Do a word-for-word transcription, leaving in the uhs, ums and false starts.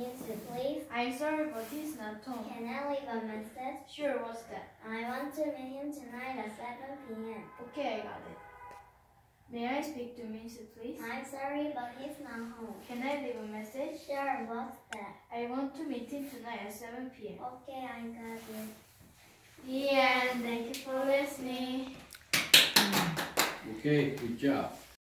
Mister Please. I'm sorry, but he's not home. Can I leave a message? Sure, what's that? I want to meet him tonight at seven p m Okay, I got it. May I speak to Mister Please? I'm sorry, but he's not home. Can I leave a message? Sure, what's that? I want to meet him tonight at seven p m Okay, I got it. The end. Thank you for listening. Okay, good job.